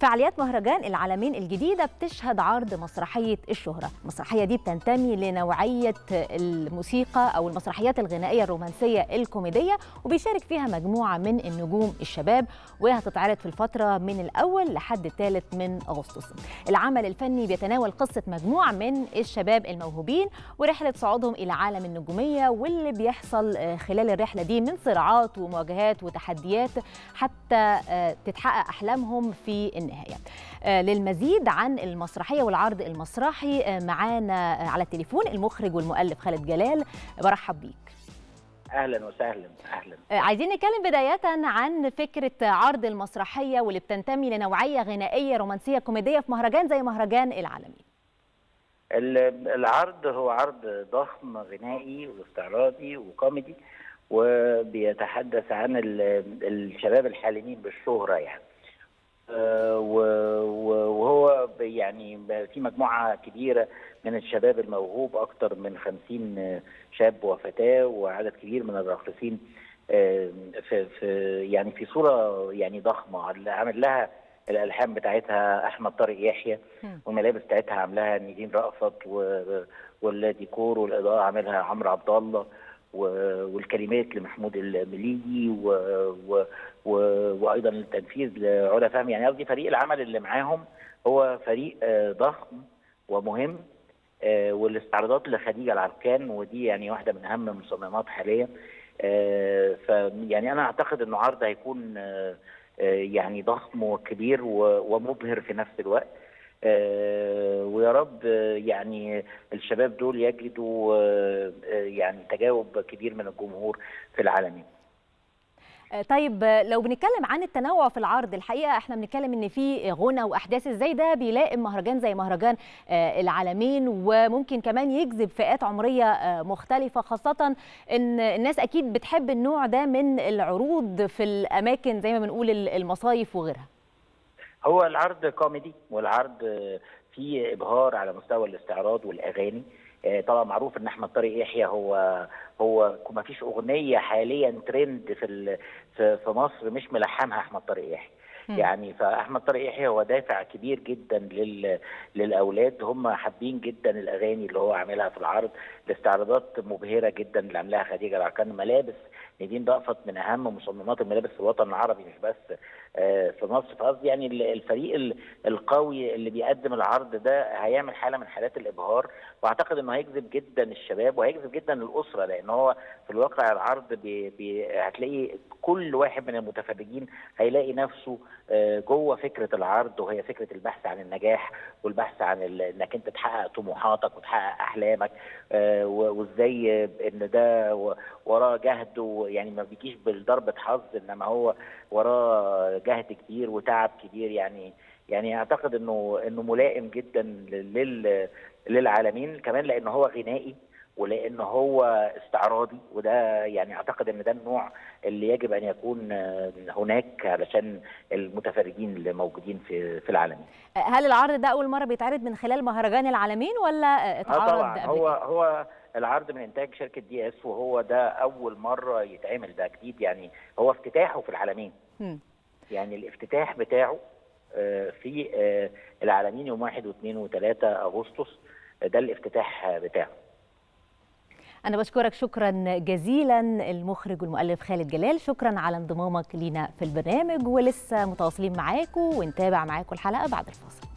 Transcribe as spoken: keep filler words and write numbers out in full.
فعاليات مهرجان العالمين الجديدة بتشهد عرض مسرحية الشهرة. المسرحية دي بتنتمي لنوعية الموسيقى أو المسرحيات الغنائية الرومانسية الكوميدية، وبيشارك فيها مجموعة من النجوم الشباب، وهتتعرض في الفترة من الأول لحد الثالث من أغسطس. العمل الفني بيتناول قصة مجموعة من الشباب الموهوبين ورحلة صعودهم إلى عالم النجومية، واللي بيحصل خلال الرحلة دي من صراعات ومواجهات وتحديات حتى تتحقق أحلامهم في النهاية. للمزيد عن المسرحية والعرض المسرحي معانا على التليفون المخرج والمؤلف خالد جلال. برحب بيك. اهلا وسهلا. اهلا. عايزين نتكلم بداية عن فكرة عرض المسرحية واللي بتنتمي لنوعية غنائية رومانسية كوميدية في مهرجان زي مهرجان العالمين. العرض هو عرض ضخم غنائي واستعراضي وكوميدي، وبيتحدث عن الشباب الحالمين بالشهرة يعني. وهو يعني في مجموعة كبيرة من الشباب الموهوب، أكثر من خمسين شاب وفتاة، وعدد كبير من الراقصين في في يعني في صورة يعني ضخمة. عامل لها الألحان بتاعتها أحمد طارق يحيى، والملابس بتاعتها عاملاها نيدين رأفت، والديكور والإضاءة عاملها عمرو عبد الله، والكلمات لمحمود المليجي، و... و... و... وايضا التنفيذ لعلا فهمي. يعني قصدي فريق العمل اللي معاهم هو فريق ضخم ومهم، والاستعراضات لخديجه العركان، ودي يعني واحده من اهم المصممات حاليا. فيعني انا اعتقد انه عرض هيكون يعني ضخم وكبير ومبهر في نفس الوقت. آه ويا رب يعني الشباب دول يجدوا آه يعني تجاوب كبير من الجمهور في العالمين. طيب لو بنتكلم عن التنوع في العرض، الحقيقه احنا بنتكلم ان في غنى واحداث، ازاي ده بيلائم مهرجان زي مهرجان العالمين، وممكن كمان يجذب فئات عمريه مختلفه، خاصه ان الناس اكيد بتحب النوع ده من العروض في الاماكن زي ما بنقول المصايف وغيرها. هو العرض كوميدي، والعرض فيه ابهار على مستوى الاستعراض والاغاني. طبعا معروف ان احمد طارق يحيى هو هو ما فيش اغنيه حاليا ترند في في مصر مش ملحنها احمد طارق يحيى. يعني فاحمد طارق يحيى هو دافع كبير جدا لل للاولاد، هم حابين جدا الاغاني اللي هو عاملها في العرض. الاستعراضات مبهره جدا اللي عاملاها خديجه العركان، ملابس نيدين رأفت من اهم مصممات الملابس في الوطن العربي مش بس في مصر. فقصدي يعني الفريق القوي اللي بيقدم العرض ده هيعمل حاله من حالات الابهار، واعتقد انه هيجذب جدا الشباب وهيجذب جدا الاسره، لان هو في الواقع العرض بي بي هتلاقي كل واحد من المتفرجين هيلاقي نفسه جوه فكره العرض، وهي فكره البحث عن النجاح والبحث عن انك انت تحقق طموحاتك وتحقق احلامك، وازاي ان ده وراه جهد، يعني ما بيجيش بالضربه حظ، انما هو وراه جهد كبير وتعب كبير. يعني يعني اعتقد انه انه ملائم جدا لل للعالمين، كمان لانه هو غنائي ولان هو استعراضي، وده يعني اعتقد ان ده النوع اللي يجب ان يكون هناك علشان المتفرجين اللي موجودين في في العالمين. هل العرض ده اول مره بيتعرض من خلال مهرجان العالمين ولا اتعرض آه طبعا؟ قبل هو كده؟ هو العرض من انتاج شركه دي اس، وهو ده اول مره يتعمل، ده جديد. يعني هو افتتاحه في العالمين. م. يعني الافتتاح بتاعه في العالمين يوم واحد واثنين وثلاثة اغسطس، ده الافتتاح بتاعه. أنا بشكرك شكرا جزيلا المخرج والمؤلف خالد جلال، شكرا على انضمامك لينا في البرنامج، ولسه متواصلين معاكم ونتابع معاكم الحلقة بعد الفاصل.